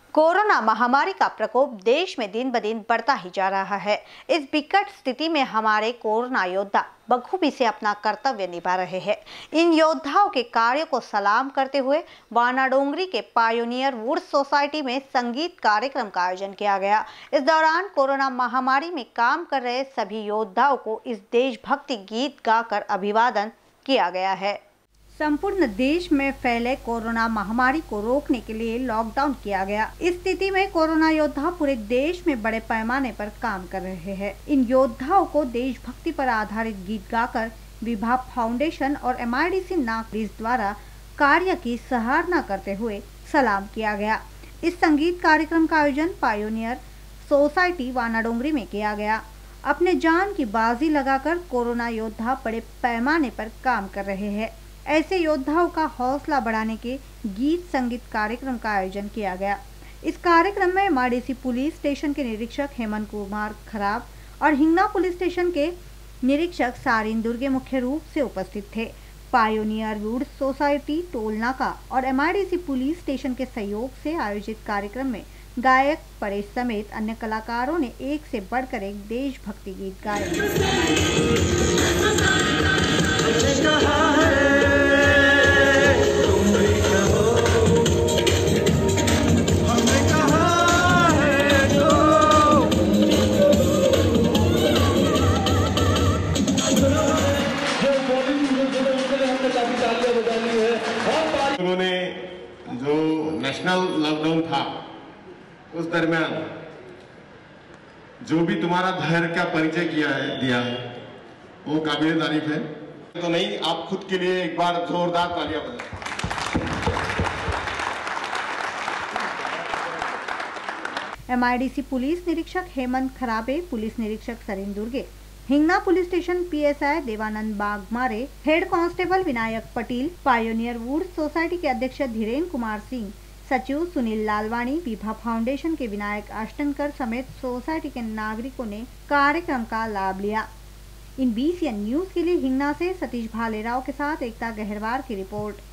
Corona महामारी का प्रकोप देश में दिन ब दिन बढ़ता ही जा रहा है। इस विकट स्थिति में हमारे कोरोना योद्धा बखूबी से अपना कर्तव्य निभा रहे हैं। इन योद्धाओं के कार्य को सलाम करते हुए वानाडोंगरी के पायोनियर वुड्स सोसाइटी में संगीत कार्यक्रम का आयोजन किया गया। इस दौरान कोरोना महामारी में काम कर रहे सभी योद्धाओं को इस देशभक्ति गीत गाकर अभिवादन किया गया है। संपूर्ण देश में फैले कोरोना महामारी को रोकने के लिए लॉकडाउन किया गया। इस स्थिति में कोरोना योद्धा पूरे देश में बड़े पैमाने पर काम कर रहे हैं। इन योद्धाओं को देशभक्ति पर आधारित गीत गाकर विभा फाउंडेशन और MIDC नागरिक द्वारा कार्य की सराहना करते हुए सलाम किया गया। इस संगीत कार्यक्रम का आयोजन पायोनियर सोसाइटी वानाडोंगरी में किया गया। अपने जान की बाजी लगाकर कोरोना योद्धा बड़े पैमाने पर काम कर रहे हैं। ऐसे योद्धाओं का हौसला बढ़ाने के गीत संगीत कार्यक्रम का आयोजन किया गया। इस कार्यक्रम में MIDC पुलिस स्टेशन के निरीक्षक हेमंत कुमार खराब और हिंगना पुलिस स्टेशन के निरीक्षक सारिन दुर्गे मुख्य रूप से उपस्थित थे। पायोनियर वुड्स सोसाइटी टोल नाका और MIDC पुलिस स्टेशन के सहयोग से आयोजित कार्यक्रम में गायक परेश समेत अन्य कलाकारों ने एक से बढ़कर एक देशभक्ति गीत गाए। उन्होंने जो नेशनल लॉकडाउन था उस दरमियान जो भी तुम्हारा धैर्य का परिचय दिया है वो काबिल तारीफ है। तो नहीं, आप खुद के लिए एक बार जोरदार तालियां बजाएं। MIDC पुलिस निरीक्षक हेमंत खराबे, पुलिस निरीक्षक Sarin Durge, Hingna police station PSI Devanand Bagmare, head constable Vinayak Patel, pioneer woods society के अध्यक्ष धीरेन कुमार सिंह, सचिव सुनील लालवाणी, विभा फाउंडेशन के विनायक अष्टनकर समेत सोसाइटी के नागरिकों ने कार्यक्रम का लाभ लिया। इन BCN न्यूज के लिए हिंगना से सतीश भालेराव के साथ एकता गहरवार की रिपोर्ट।